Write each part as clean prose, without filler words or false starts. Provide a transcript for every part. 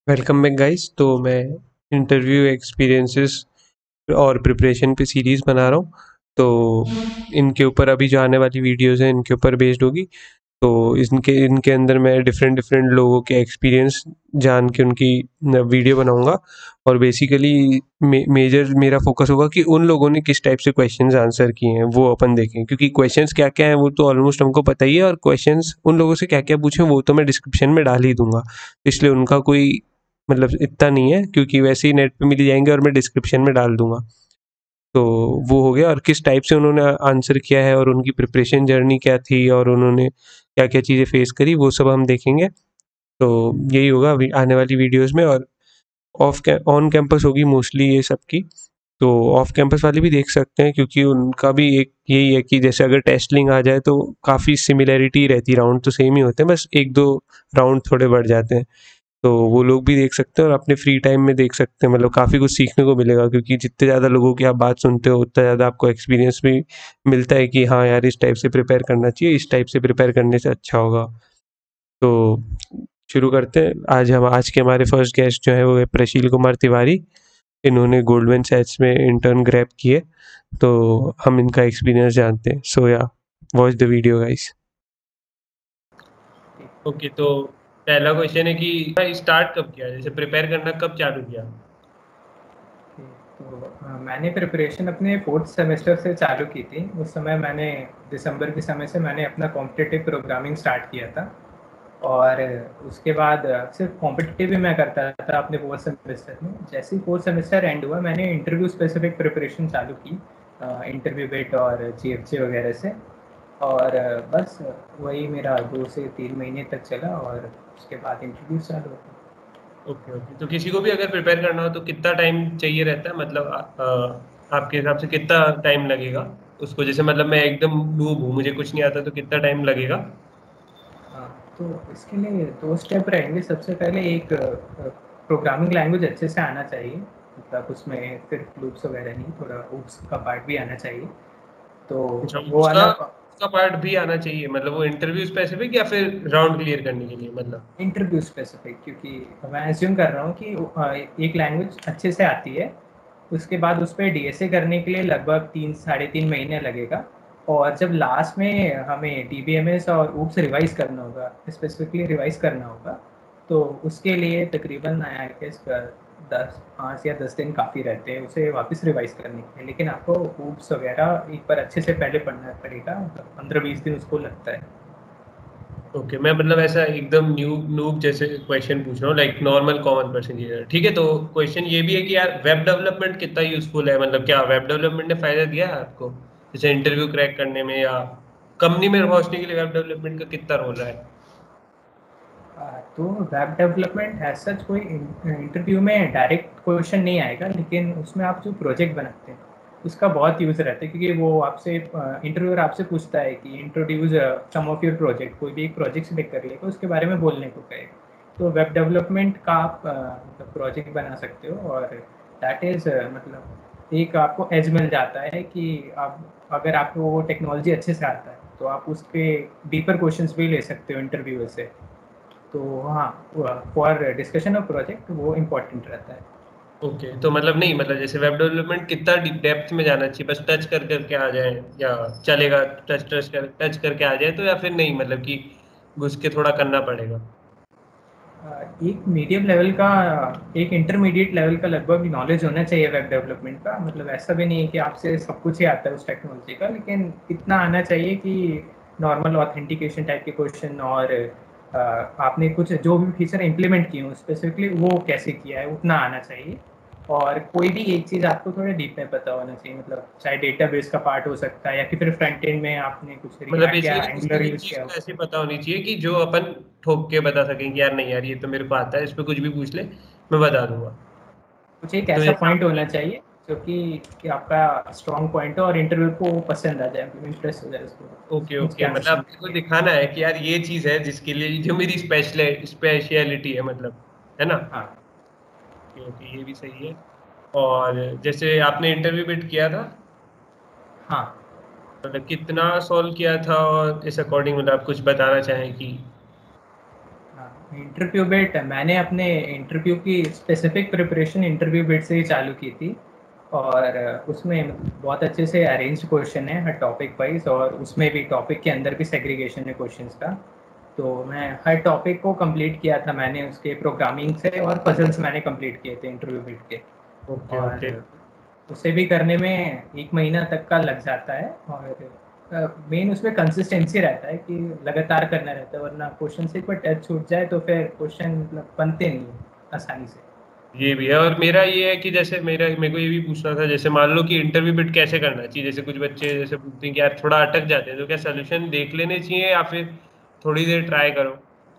Welcome back guys. तो मैं interview experiences और प्रिपरेशन पे सीरीज़ बना रहा हूँ। तो इनके ऊपर अभी जो आने वाली वीडियोस हैं इनके ऊपर बेस्ड होगी। तो इनके इनके अंदर मैं डिफरेंट डिफरेंट लोगों के एक्सपीरियंस जान के उनकी वीडियो बनाऊंगा। और बेसिकली मेजर मेरा फोकस होगा कि उन लोगों ने किस टाइप से क्वेश्चंस आंसर किए हैं वो अपन देखें, क्योंकि क्वेश्चंस क्या क्या हैं वो तो ऑलमोस्ट हमको पता ही है, और क्वेश्चंस उन लोगों से क्या क्या पूछे वो तो मैं डिस्क्रिप्शन में डाल ही दूंगा। इसलिए उनका कोई मतलब इतना नहीं है, क्योंकि वैसे ही नेट पे मिल जाएंगे और मैं डिस्क्रिप्शन में डाल दूंगा। तो वो हो गया, और किस टाइप से उन्होंने आंसर किया है और उनकी प्रिपरेशन जर्नी क्या थी और उन्होंने क्या क्या चीज़ें फेस करी वो सब हम देखेंगे। तो यही होगा आने वाली वीडियोस में। और ऑन कैंपस होगी मोस्टली ये सब की। तो ऑफ कैंपस वाले भी देख सकते हैं, क्योंकि उनका भी एक यही है कि जैसे अगर टेस्टिंग आ जाए तो काफ़ी सिमिलैरिटी रहती है, राउंड तो सेम ही होते हैं, बस एक दो राउंड थोड़े बढ़ जाते हैं। तो वो लोग भी देख सकते हैं और अपने फ्री टाइम में देख सकते हैं। मतलब काफ़ी कुछ सीखने को मिलेगा, क्योंकि जितने ज़्यादा लोगों की आप बात सुनते हो उतना ज़्यादा आपको एक्सपीरियंस भी मिलता है कि हाँ यार, इस टाइप से प्रिपेयर करना चाहिए, इस टाइप से प्रिपेयर करने से अच्छा होगा। तो शुरू करते हैं। आज के हमारे फर्स्ट गेस्ट जो है वो है प्रशील कुमार तिवारी। इन्होंने गोल्डमैन सैच्स में इंटर्न ग्रैब किए। तो हम इनका एक्सपीरियंस जानते हैं। So ya watch the video guys. Okay, तो पहला क्वेश्चन है कि स्टार्ट कब किया, जैसे प्रिपेयर करना कब चालू किया? तो मैंने प्रिपरेशन अपने फोर्थ सेमेस्टर से चालू की थी। उस समय मैंने दिसंबर के समय से मैंने अपना कॉम्पिटिटिव प्रोग्रामिंग स्टार्ट किया था। और उसके बाद सिर्फ कॉम्पिटिटिव ही मैं करता था अपने फोर्थ सेमेस्टर में। जैसे ही फोर्थ सेमेस्टर एंड हुआ मैंने इंटरव्यू स्पेसिफिक प्रिपरेशन चालू की, इंटरव्यू बिट और जीएफजे वगैरह से। और बस वही मेरा 2 से 3 महीने तक चला और उसके बाद इंटरव्यू चालू हो गया। ओके ओके, तो किसी को भी अगर प्रिपेयर करना हो तो कितना टाइम चाहिए रहता है, मतलब आपके हिसाब से कितना टाइम लगेगा उसको? जैसे मतलब मैं एकदम नूब हूँ, मुझे कुछ नहीं आता, तो कितना टाइम लगेगा? हाँ, तो इसके लिए 2 स्टेप रहेंगे। सबसे पहले एक प्रोग्रामिंग लैंग्वेज अच्छे से आना चाहिए, मतलब उसमें सिर्फ लूप्स वगैरह नहीं, थोड़ा oops का पार्ट भी आना चाहिए। तो अच्छा, वो उसका वाला उसका पार्ट भी आना चाहिए, मतलब वो इंटरव्यू स्पेसिफिक या फिर राउंड क्लियर करने के लिए, मतलब? इंटरव्यू स्पेसिफिक, क्योंकि मैं एज्यूम कर रहा हूँ कि एक लैंग्वेज अच्छे से आती है, उसके बाद उस पर डीएसए करने के लिए लगभग 3 साढ़े 3 महीने लगेगा। और जब लास्ट में हमें डीबीएमएस और ऊप्स रिवाइज करना होगा, स्पेसिफिकली रिवाइज करना होगा, तो उसके लिए तकरीबन आई गेस 5 या 10 दिन काफ़ी रहते हैं उसे वापस रिवाइज करने के लिए। लेकिन आपको ऊप्स वगैरह एक बार अच्छे से पहले पढ़ना पड़ेगा, मतलब 15-20 दिन उसको लगता है। ओके, मैं मतलब ऐसा एकदम नूब जैसे क्वेश्चन पूछ रहा हूँ, लाइक नॉर्मल कॉमन पर्सन की तरह। ठीक है, तो क्वेश्चन ये भी है कि यार वेब डेवलपमेंट कितना यूजफुल है, मतलब क्या वेब डेवलपमेंट ने फायदा दिया है आपको, जैसे इंटरव्यू क्रैक करने में या कंपनी में पहुंचने के लिए वेब डेवलपमेंट का कितना रोल है? तो वेब डेवलपमेंट एज सच कोई इंटरव्यू में डायरेक्ट क्वेश्चन नहीं आएगा, लेकिन उसमें आप जो प्रोजेक्ट बनाते हैं उसका बहुत यूज़ रहता है, क्योंकि वो आपसे इंटरव्यूअर आपसे पूछता है कि introduce some of your project. कोई भी एक प्रोजेक्ट सिलेक्ट कर लेगा, उसके बारे में बोलने को कहेगा। तो वेब डेवलपमेंट का आप मतलब प्रोजेक्ट बना सकते हो, और दैट इज़ मतलब एक आपको एज मिल जाता है कि आप, अगर आपको वो टेक्नोलॉजी अच्छे से आता है तो आप उसके डीपर क्वेश्चंस भी ले सकते हो इंटरव्यूअर से। तो हाँ, फॉर डिस्कशन ऑफ प्रोजेक्ट वो इम्पोर्टेंट रहता है। ओके, तो मतलब नहीं, मतलब जैसे वेब डेवलपमेंट कितना डेप्थ में जाना चाहिए, बस टच कर करके आ जाए या चलेगा, टच करके आ जाए तो, या फिर नहीं मतलब कि घुस के थोड़ा करना पड़ेगा? एक मीडियम लेवल का, एक इंटरमीडिएट लेवल का लगभग नॉलेज होना चाहिए वेब डेवलपमेंट का। मतलब ऐसा भी नहीं है कि आपसे सब कुछ ही आता है उस टेक्नोलॉजी का, लेकिन इतना आना चाहिए कि नॉर्मल ऑथेंटिकेशन टाइप के क्वेश्चन, और आपने कुछ जो भी फीचर इम्प्लीमेंट किए हैं स्पेसिफिकली वो कैसे किया है उतना आना चाहिए। और कोई भी एक चीज़ आपको थोड़ा डीप में पता होना चाहिए, मतलब चाहे डेटाबेस का पार्ट हो सकता है या कि फिर फ्रंट एंड में आपने कुछ मतलब रिएक्ट या बेसिकली किसी एंगुलर भी यूज़ चीज किया को हो। ऐसे पता होनी चाहिए कि जो अपन ठोक के बता सकें कि यार नहीं यार, ये तो मेरे को आता है, इस पे कुछ भी पूछ ले मैं बता दूंगा। कुछ एक तो ऐसा जैसे पॉइंट आप, होना चाहिए जो कि आपका स्ट्रॉन्ग पॉइंट हो और इंटरव्यू को पसंद आ जाए, मतलब इम्प्रेस हो जाए ओके उसको, उसके ओके, मतलब आंसर सुन अपने को के। दिखाना है कि यार ये चीज है जिसके लिए जो मेरी स्पेशलिटी है, मतलब, है ना? हाँ ओके ओके, ये भी सही है। और जैसे आपने इंटरव्यू बिट किया था, हाँ मतलब कितना सॉल्व किया था, और इस अकॉर्डिंग मतलब आप कुछ बताना चाहें कि? इंटरव्यू बिट मैंने अपने इंटरव्यू की स्पेसिफिक प्रिपरेशन इंटरव्यू बिट से ही चालू की थी, और उसमें बहुत अच्छे से अरेंज्ड क्वेश्चन है हर टॉपिक वाइज, और उसमें भी टॉपिक के अंदर भी सेग्रीगेशन है क्वेश्चंस का। तो मैं हर टॉपिक को कंप्लीट किया था मैंने, उसके प्रोग्रामिंग से और पजल्स मैंने कंप्लीट किए थे इंटरव्यू बिट के। Okay okay. और उसे भी करने में 1 महीना तक का लग जाता है, और मेन उसमें कंसिस्टेंसी रहता है कि लगातार करना रहता है, वरना क्वेश्चन से एक बार टच छूट जाए तो फिर क्वेश्चन मतलब बनते नहीं आसानी से। ये भी है, और मेरा ये है कि जैसे मेरे को ये भी पूछना था, जैसे मान लो कि इंटरव्यू बिट कैसे करना चाहिए, जैसे कुछ बच्चे जैसे पूछते हैं कि यार थोड़ा अटक जाते हैं, तो क्या सोल्यूशन देख लेने चाहिए या फिर थोड़ी देर ट्राई करो?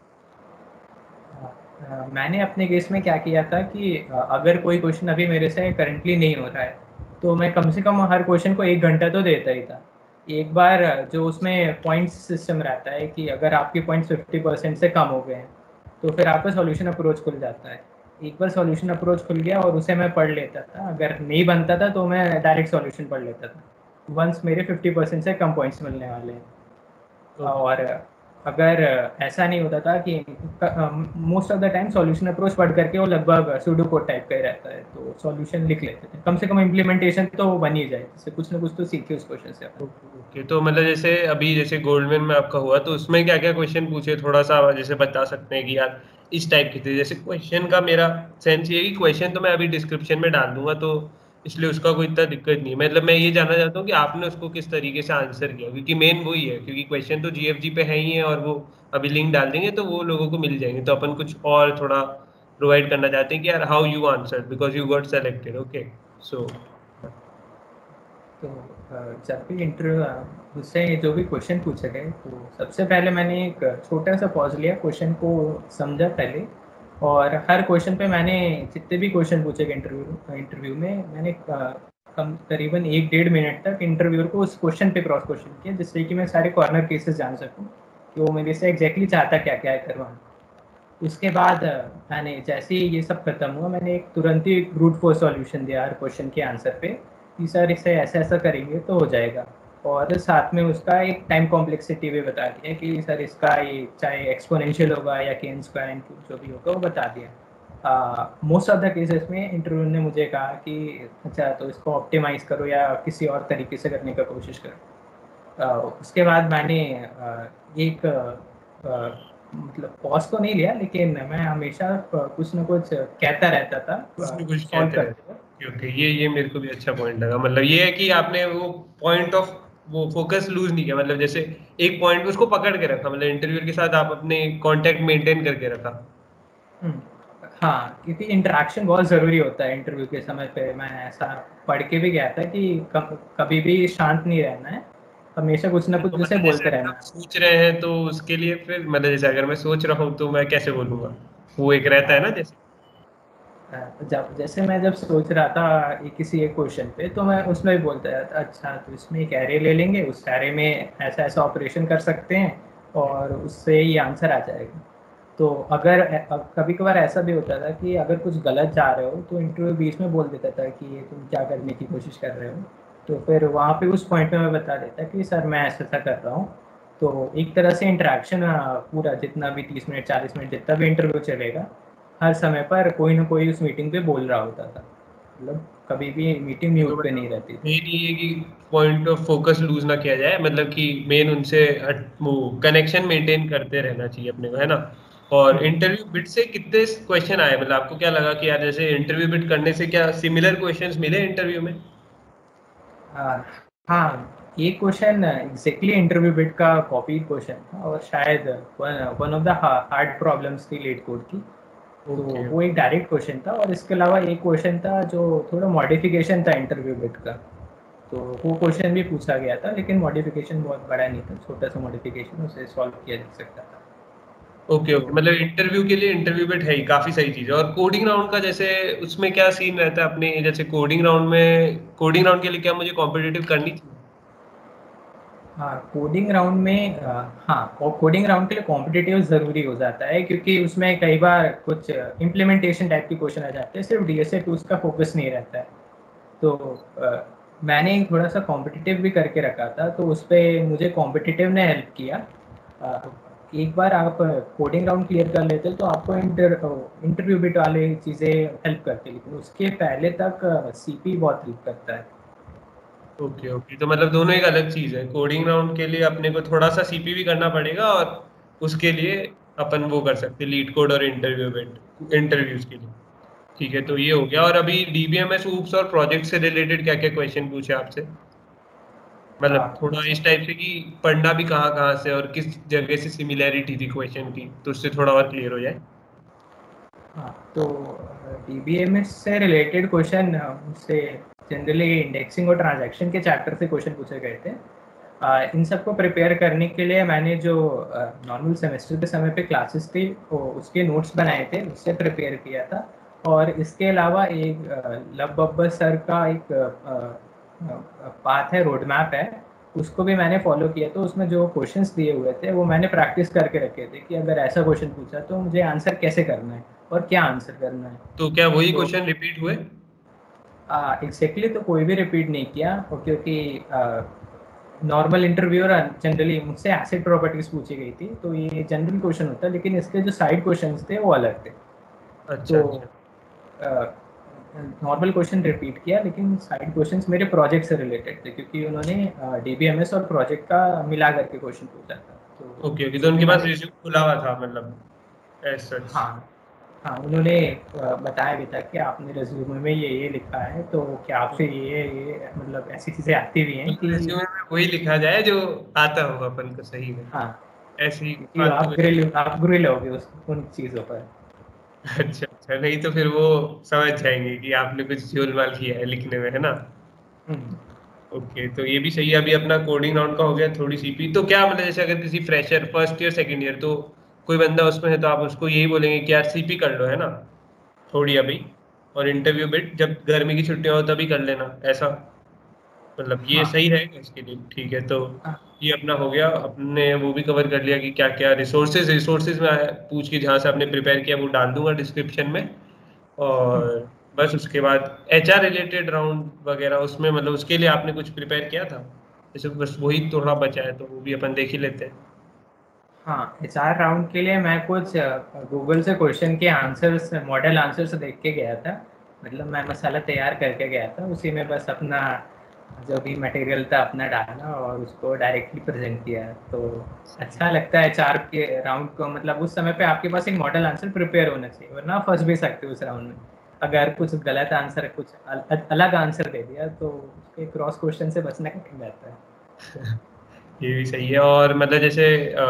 मैंने अपने केस में क्या किया था कि अगर कोई क्वेश्चन अभी मेरे से करंटली नहीं हो रहा है तो मैं कम से कम हर क्वेश्चन को 1 घंटा तो देता ही था। एक बार जो उसमें पॉइंट्स सिस्टम रहता है कि अगर आपके पॉइंट्स 50% से कम हो गए हैं तो फिर आपका सॉल्यूशन अप्रोच खुल जाता है। एक बार सॉल्यूशन अप्रोच खुल गया और उसे मैं पढ़ लेता था, अगर नहीं बनता था तो मैं डायरेक्ट सॉल्यूशन पढ़ लेता था वंस मेरे 50% से कम पॉइंट्स मिलने वाले हैं। और अगर ऐसा नहीं होता था कि most of the time solution approach पढ़ करके वो लगभग सूडो कोड टाइप का ही रहता है, तो सॉल्यूशन लिख लेते थे, कम से कम इम्प्लीमेंटेशन तो बन ही जाए, जैसे कुछ ना कुछ तो सीखे उस क्वेश्चन से अपन। ओके, तो मतलब जैसे अभी जैसे गोल्डमैन में आपका हुआ, तो उसमें क्या क्या क्वेश्चन पूछे, थोड़ा सा जैसे बता सकते हैं कि यार इस टाइप की थी? जैसे क्वेश्चन का मेरा सेंस ये है कि क्वेश्चन तो मैं अभी डिस्क्रिप्शन में डाल दूंगा, तो इसलिए उसका कोई इतना दिक्कत नहीं है। मतलब मैं ये जानना चाहता हूँ कि आपने उसको किस तरीके से आंसर किया, क्योंकि मेन वही है, क्योंकि क्वेश्चन तो जीएफजी पे है ही है, और वो अभी लिंक डाल देंगे तो वो लोगों को मिल जाएंगे। तो अपन कुछ और थोड़ा प्रोवाइड करना चाहते हैं कि यार how you answer because you got selected. Okay, so तो जब भी इंटरव्यू मुझसे जो भी क्वेश्चन पूछे गए तो सबसे पहले मैंने एक छोटा सा पॉज लिया, क्वेश्चन को समझा पहले, और हर क्वेश्चन पे मैंने जितने भी क्वेश्चन पूछे गए इंटरव्यू में मैंने करीबन 1-1.5 मिनट तक इंटरव्यूअर को उस क्वेश्चन पे क्रॉस क्वेश्चन किया, जिससे कि मैं सारे कॉर्नर केसेस जान सकूं कि वो मेरे से एग्जैक्टली चाहता क्या क्या है करवाना। उसके बाद मैंने जैसे ही ये सब खत्म हुआ मैंने एक तुरंत ही ब्रूट फोर्स सॉल्यूशन दिया हर क्वेश्चन के आंसर पे कि सर इसे ऐसा ऐसा करेंगे तो हो जाएगा, और साथ में उसका एक टाइम कॉम्प्लेक्सिटी भी बता दिया कि सर इसका ये चाहे एक्सपोनेंशियल होगा या के एन स्क्वायर एन जो भी होगा वो बता दिया। मोस्ट ऑफ द केसेस में इंटरव्यू ने मुझे कहा कि अच्छा तो इसको ऑप्टिमाइज़ करो या किसी और तरीके से करने का कोशिश करो। उसके बाद मैंने एक मतलब पॉज तो नहीं लिया, लेकिन मैं हमेशा कुछ ना कुछ कहता रहता था कुछ न कुछ सॉल्व कहते करते हुए। रहते। ओके, ये मेरे को भी अच्छा पॉइंट लगा। मतलब ये है कि आपने वो पॉइंट ऑफ वो फोकस लूज नहीं किया, मतलब जैसे एक पॉइंट पे उसको पकड़ के रखा, मतलब इंटरव्यूअर के साथ आप अपने कांटेक्ट मेंटेन करके रखा। हम्म, हाँ, क्योंकि इंटरेक्शन बहुत ज़रूरी होता है इंटरव्यू के समय पे। मैं ऐसा पढ़ के भी गया था कि कभी भी शांत नहीं रहना है, हमेशा कुछ ना कुछ तो जैसे मतलब जैसे बोलते अगर रहना आप है। सोच रहे हैं तो उसके लिए फिर मतलब जैसे अगर मैं सोच रहा हूँ तो मैं कैसे बोलूंगा, वो एक रहता है ना जैसे। जब जैसे मैं जब सोच रहा था किसी एक क्वेश्चन पे तो मैं उसमें भी बोलता था अच्छा तो इसमें एक एरे ले लेंगे, उस एरे में ऐसा ऐसा ऑपरेशन कर सकते हैं और उससे ही आंसर आ जाएगा। तो अगर कभी कभार ऐसा भी होता था कि अगर कुछ गलत जा रहे हो तो इंटरव्यू बीच में बोल देता था कि ये तुम क्या करने की कोशिश कर रहे हो, तो फिर वहाँ पे उस पॉइंट पे मैं बता देता कि सर मैं ऐसा ऐसा कर रहा हूँ। तो एक तरह से इंटरेक्शन पूरा जितना भी 30 मिनट 40 मिनट जितना भी इंटरव्यू चलेगा, हर समय पर कोई ना कोई उस मीटिंग पे बोल रहा होता था, मतलब कभी भी मीटिंग तो म्यूट पे नहीं मतलब रहती थी। मेन ये है कि पॉइंट ऑफ फोकस लूज ना किया जाए, मतलब कि मेन उनसे वो कनेक्शन मेंटेन करते रहना चाहिए अपने को, है ना? और हम्म, इंटरव्यू बिट से कितने क्वेश्चन आए, मतलब आपको क्या लगा कि यार जैसे इंटरव्यू बिट करने से क्या सिमिलर क्वेश्चंस मिले इंटरव्यू में? हाँ, ये क्वेश्चन एग्जैक्टली इंटरव्यू बिट का कॉपी क्वेश्चन था, और शायद one of the hard problems थी लेट कोड की। तो ओके। वो एक डायरेक्ट क्वेश्चन था, और इसके अलावा एक क्वेश्चन था जो थोड़ा मॉडिफिकेशन था इंटरव्यू बिट का। तो वो क्वेश्चन भी पूछा गया था, लेकिन मॉडिफिकेशन बहुत बड़ा नहीं था, छोटा सा मॉडिफिकेशन, उसे सॉल्व किया जा सकता था। ओके तो ओके, मतलब इंटरव्यू के लिए इंटरव्यू बिट है ही काफी सही चीज है। और कोडिंग राउंड का जैसे उसमें क्या सीन रहता है अपने, जैसे कोडिंग राउंड के लिए क्या मुझे कॉम्पिटिटिव करनी चाहिए? हाँ, कोडिंग राउंड में हाँ, और कोडिंग राउंड के लिए कॉम्पिटिटिव ज़रूरी हो जाता है, क्योंकि उसमें कई बार कुछ इम्प्लीमेंटेशन टाइप के क्वेश्चन आ जाते हैं, सिर्फ डीएसए टूल्स का फोकस नहीं रहता है। तो मैंने थोड़ा सा कॉम्पिटिटिव भी करके रखा था, तो उस पर मुझे कॉम्पिटिटिव ने हेल्प किया। एक बार आप कोडिंग राउंड क्लियर कर लेते हो तो आपको इंटरव्यू बिट वाले चीज़ें हेल्प करती है, लेकिन उसके पहले तक सीपी बहुत हेल्प करता है। ओके तो मतलब दोनों एक अलग चीज है। कोडिंग राउंड के लिए अपने को थोड़ा सा सीपी भी करना पड़ेगा और उसके लिए अपन वो कर सकते हैं लीड कोड और इंटरव्यूज के लिए। ठीक है, तो ये हो गया। और अभी डीबीएमएस ऊप्स और प्रोजेक्ट से रिलेटेड क्या क्या क्वेश्चन पूछे आपसे, मतलब थोड़ा इस टाइप से कि पढ़ना भी कहाँ कहाँ से और किस जगह से सिमिलैरिटी थी क्वेश्चन की, तो उससे थोड़ा और क्लियर हो जाए। हाँ, तो डीबीएमएस से रिलेटेड क्वेश्चन मुझसे जनरली इंडेक्सिंग और ट्रांजैक्शन के चैप्टर से क्वेश्चन पूछे गए थे। इन सबको प्रिपेयर करने के लिए मैंने जो नॉर्मल सेमेस्टर के समय पे क्लासेस थी उसके नोट्स बनाए थे, उससे प्रिपेयर किया था। और इसके अलावा एक लब बब्बर सर का एक पाथ है, रोड मैप है, उसको भी मैंने फॉलो किया। तो उसमें जो क्वेश्चंस दिए हुए थे वो मैंने प्रैक्टिस करके रखे थे कि अगर ऐसा क्वेश्चन पूछा तो मुझे आंसर कैसे करना है और क्या आंसर करना है। तो क्या वही तो क्वेश्चन रिपीट हुए? एग्जैक्टली तो कोई भी रिपीट नहीं किया, क्योंकि नॉर्मल इंटरव्यूअर जनरली मुझसे एसिड प्रॉपर्टीज पूछी गई थी, तो ये जनरल क्वेश्चन होता है, लेकिन इसके जो साइड क्वेश्चंस थे वो अलग थे। अच्छा तो अच्छा। नॉर्मल क्वेश्चन रिपीट किया, लेकिन साइड क्वेश्चंस मेरे प्रोजेक्ट से रिलेटेड थे, क्योंकि उन्होंने डीबीएमएस और प्रोजेक्ट का मिला करके क्वेश्चन पूछा था। ओके तो जो भी उनके पास मैंने, रिज्यूम खुला हुआ था मतलब एज सच? हाँ हाँ, उन्होंने बताया भी था कि आपने रेज्यूमे में ये लिखा है, तो क्या आपसे ये मतलब ऐसी चीज़ें आती भी हैं कि रिज्यूमे में वही लिखा जाए जो आता होगा अपन को सही में, हाँ, ऐसी क्योंकि फालतू कुछ। आप ग्रिल होगे उन चीज़ों पर। अच्छा नहीं तो फिर वो समझ जाएंगे कि आपने कुछ गोलमाल किया है लिखने में, है ना? हम्म। ओके तो ये भी सही है। अभी अपना कोडिंग राउंड का हो गया, थोड़ी सीपी। तो क्या मतलब जैसे अगर किसी fresher first year second year तो कोई बंदा उसमें है तो आप उसको यही बोलेंगे कि यार सीपी कर लो, है ना, थोड़ी अभी, और इंटरव्यू बिट जब गर्मी की छुट्टियां हो तभी कर लेना, ऐसा मतलब ये हाँ सही रहेगा इसके लिए? ठीक है, तो हाँ ये अपना हो गया। अपने वो भी कवर कर लिया कि क्या क्या रिसोर्सेज में पूछ के जहाँ से आपने प्रिपेयर किया वो डाल दूंगा डिस्क्रिप्शन में। हम्म। और बस उसके बाद एचआर रिलेटेड राउंड वगैरह उसमें मतलब उसके लिए आपने कुछ प्रिपेयर किया था? जैसे बस वही थोड़ा बचा है तो वो भी अपन देख ही लेते हैं। हाँ, एचआर राउंड के लिए मैं कुछ गूगल से क्वेश्चन के आंसर्स, मॉडल आंसर्स देख के गया था। मतलब मैं मसाला तैयार करके गया था, उसी में बस अपना जो भी मटेरियल था अपना डाला और उसको डायरेक्टली प्रेजेंट किया। तो अच्छा लगता है एचआर के राउंड को, मतलब उस समय पे आपके पास एक मॉडल आंसर प्रिपेयर होना चाहिए, वरना आप फंस भी सकते हो उस राउंड में। अगर कुछ गलत आंसर, कुछ अलग आंसर दे दिया तो उसके क्रॉस क्वेश्चन से बचना कठिन रहता है। ये भी सही है। और मतलब जैसे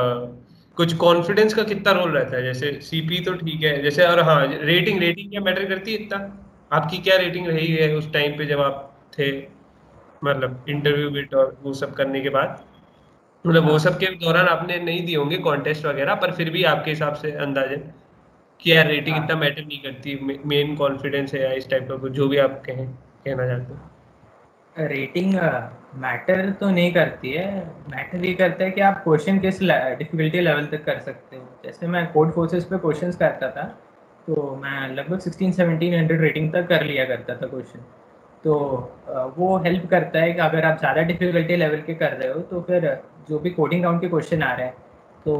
कुछ कॉन्फिडेंस का कितना रोल रहता है? जैसे सीपी तो ठीक है जैसे, और हाँ रेटिंग रेटिंग क्या मैटर करती है इतना? आपकी क्या रेटिंग रही है उस टाइम पे जब आप थे, मतलब इंटरव्यू बिट और वो सब करने के बाद? मतलब वो हाँ सब के दौरान आपने नहीं दिए होंगे कॉन्टेस्ट वगैरह, पर फिर भी आपके हिसाब से अंदाजन कि यार रेटिंग हाँ, इतना मैटर नहीं करती, मेन कॉन्फिडेंस है या इस टाइप का कुछ जो भी आप कहें, कहना चाहते हो। रेटिंग मैटर तो नहीं करती है। मैटर ये करता है कि आप क्वेश्चन किस डिफिकल्टी लेवल तक कर सकते हो। जैसे मैं कोड फोर्सेस पे क्वेश्चंस करता था, तो मैं लगभग 16-1700 रेटिंग तक कर लिया करता था क्वेश्चन। तो वो हेल्प करता है कि अगर आप ज़्यादा डिफिकल्टी लेवल के कर रहे हो तो फिर जो भी कोडिंग राउंड के क्वेश्चन आ रहे हैं, तो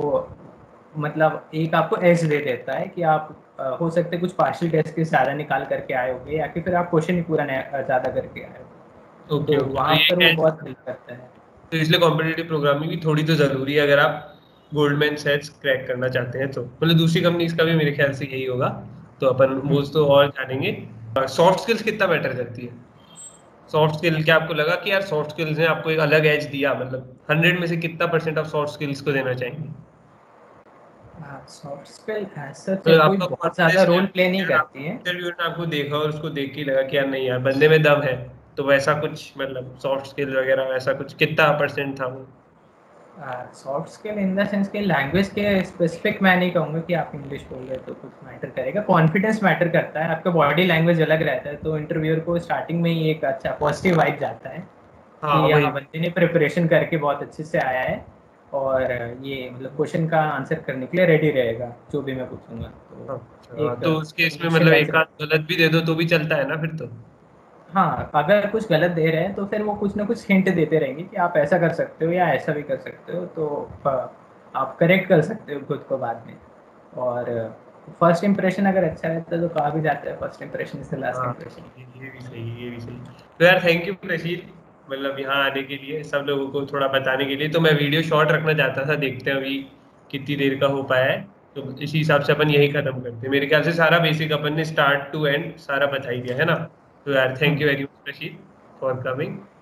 मतलब एक आपको एज दे देता है कि आप हो सकते हैं कुछ पार्शियल टेस्ट के ज़्यादा निकाल करके आए होगे, या कि फिर आप क्वेश्चन ही पूरा ज़्यादा करके आए हो। ओके तो ओके, तो वहाँ ये पर वो कैच, बहुत हेल्प करता है। तो इसलिए कॉम्पिटिटिव प्रोग्रामिंग भी थोड़ी तो जरूरी है अगर आप गोल्डमैन सैच्स क्रैक करना चाहते हैं तो। मतलब दूसरी कंपनीज का भी मेरे ख्याल से यही होगा, तो अपन वो तो और जानेंगे। सॉफ्ट स्किल्स कितना मैटर करती है? सॉफ्ट स्किल क्या आपको लगा कि यार सॉफ्ट स्किल्स ने आपको एक अलग एज दिया, मतलब 100 में से कितना परसेंट आप सॉफ्ट स्किल्स को देना चाहेंगे? सॉफ्ट स्किल सच तो कोई आपका बहुत ज़्यादा कॉन्फिडेंस रोल लेवल, प्ले नहीं यार आप करती है। इंटरव्यू ने आपको देखा और उसको देख के लगा कि यार नहीं यार बंदे में दम है, तो वैसा कुछ मतलब सॉफ्ट स्किल वगैरह वैसा कुछ कितना परसेंट था वो? Soft skill in the sense कि लैंग्वेज के स्पेसिफिक मैं नहीं कहूँगा कि आप इंग्लिश बोल रहे हो तो कुछ मैटर करेगा। कॉन्फिडेंस मैटर करता है, आपका बॉडी लैंग्वेज अलग रहता है, तो इंटरव्यूअर को स्टार्टिंग में ही एक अच्छा पॉजिटिव वाइब जाता है हाँ कि वही। हाँ, बंदे ने प्रिपरेशन करके बहुत अच्छे से आया है और ये मतलब क्वेश्चन का आंसर करने के लिए रेडी रहेगा जो भी मैं पूछूंगा। तो अच्छा एक तो उसके इसमें मतलब इनिशियलाइज एक आध रहता है। गलत भी दे दो तो भी चलता है ना फिर तो? हाँ, अगर कुछ गलत दे रहे हैं तो फिर वो कुछ ना कुछ हिंट देते रहेंगे कि आप ऐसा कर सकते हो या ऐसा भी कर सकते हो। तो आप करेक्ट कर सकते हो खुद को बाद में। और फर्स्ट इंप्रेशन अगर अच्छा रहता है तो कहा भी जाता है first impression is the last impression. ये भी सही, ये भी सही। तो यार थैंक यू प्रशील, मतलब यहाँ आने के लिए, सब लोगों को थोड़ा बताने के लिए। तो मैं वीडियो शॉर्ट रखना चाहता था, देखते हैं अभी कितनी देर का हो पाया है, तो इसी हिसाब से अपन यही खत्म करते हैं। मेरे ख्याल से सारा बेसिक अपन ने स्टार्ट टू एंड सारा बता ही दिया है ना। तो यार thank you very much Prashil for coming.